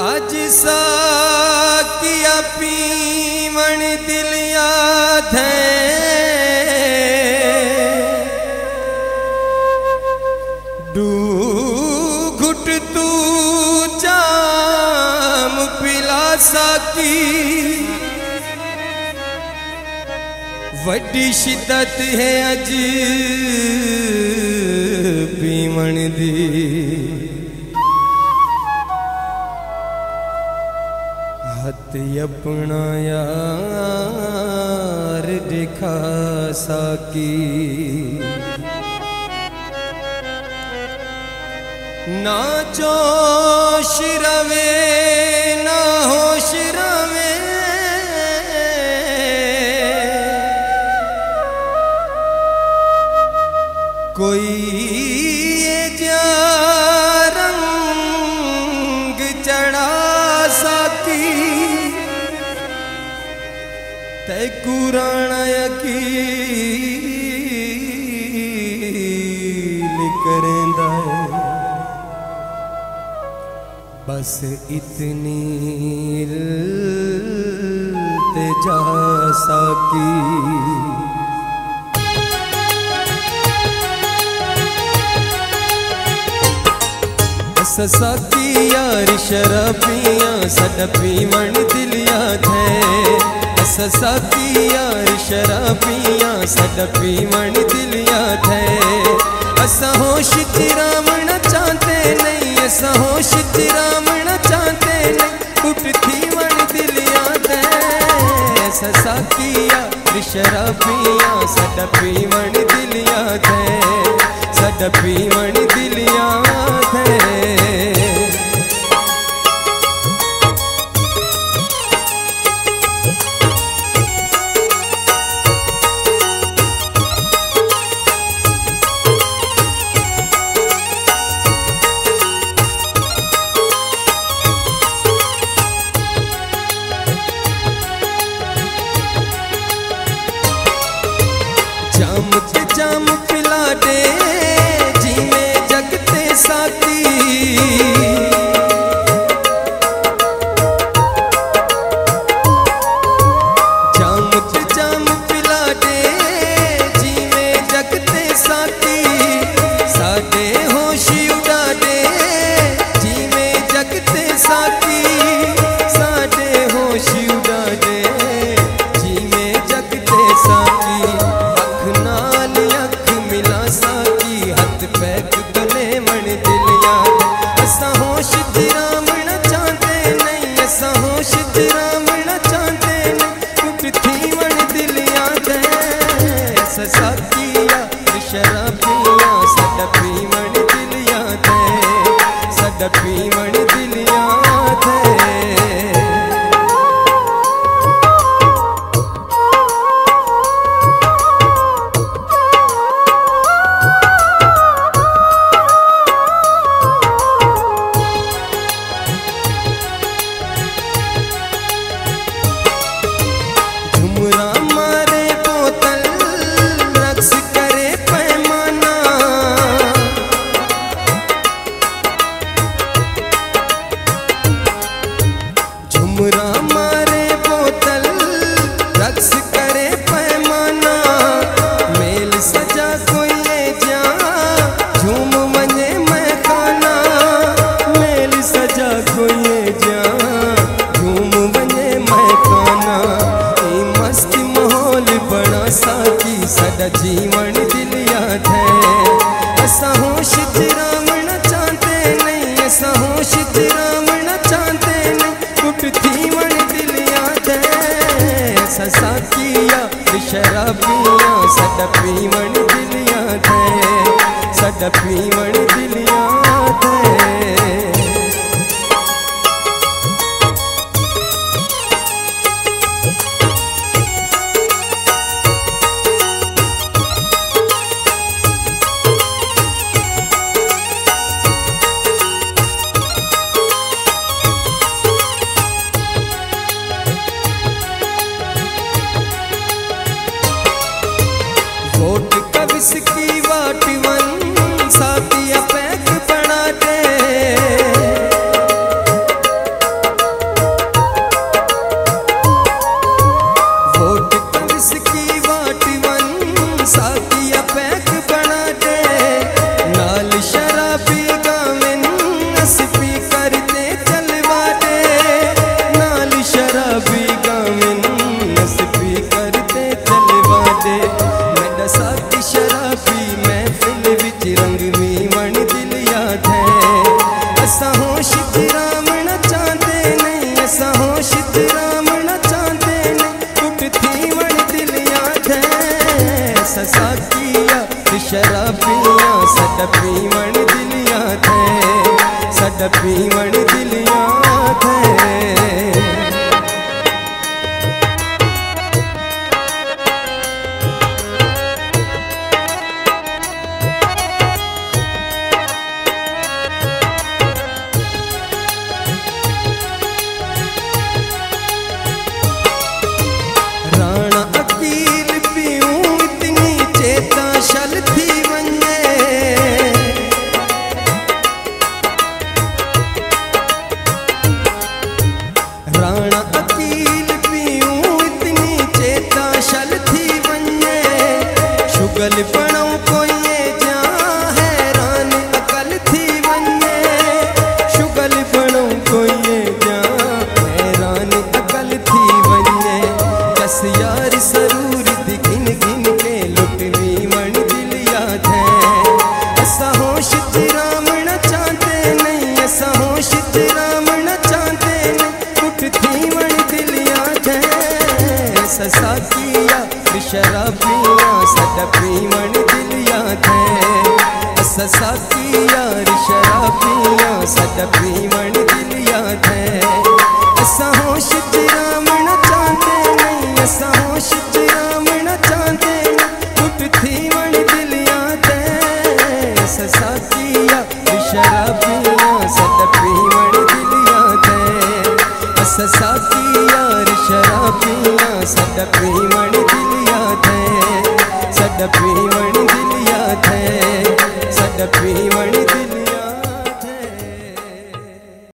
आज साकिया पीवण दिल याद है डू घुट तू जाम पिला साकी वड्डी शिद्दत है अज पीवण दी हथ अपना यार दिखा साकी ना जोश रवे ना होश रवे कोई रंग चढ़ा साकी तै कुराना यकील करेंदा है बस इतनी इल्तिजा साकी साकी यार शराबियाँ सदा पीवण दिल याद है साकी यार शराबियाँ सदा पीवण दिल याद है असा होश चिरावण चाहते नहीं असा होश चिरावण चाहते नहीं कुट थीवण दिल याद है साकी यार शराबियाँ सदा पीवण दिल याद है सदा पीवण दिल याद है जाम पिला दे जी में जगते साकी जाम पिला दे जी में जगते साकी साडे होश उड़ा दे जी में जगते साकी साडे होश उड़ा दे जी में जगते साकी साकिया शराबियाँ सदा पीवण दिल याद है सदा पीवण दिल याद है झुमरा मारे बोतल करे पैमाना झुमरा मारे बोतल रक्स करे पैमाना मेल सजा कोई जा झूम वने मैं खाना मेल सजा कोई जा झूम वने मैं खाना मस्ती माहौल बना साकी सदा जीवन दिल याद है असा होश चिरावण चाहते नहीं असा होश चिरावण चाहते नहीं कुट थीवण दिल याद है साकिया शराबियाँ सदा पीवण दिल याद है सदा पीवण दिल याद है वोट कविस की वाट वन साथी साडा पीवण दिलिया थे, साडा पीवण दिलिया थे। राणा अकील पीऊं इतनी चेता शल थी वञे, राणा अकील पीऊं इतनी चेता शल थी वञे। शुगल पणो कोई जा हैरान अकल थी वञे, शुगल पणो कोई जा हैरान अकल थी वञे। जस यार सरूर दी गिन गिन के लुटवी मण दिलिया थे, असा होश राम न चाहते नहीं, असा होश राम न चाहते नहीं, कुट थी मण दिलिया थे। ससाकिया शराबिया साडा पीवण दिलिया थे, ससाकिया शराबिया साडा पीवण दिलिया थे। असा होश राम न चाहते नहीं, असा होश राम न चाहते नहीं, कुट थी मण दिलिया थे। ससाकिया शराबिया साडा पीवण दिलिया थे, ससाकिया शराबिया साडा पीवण दिलिया थे, साडा पीवण दिलिया थे, साडा पीवण दिलिया।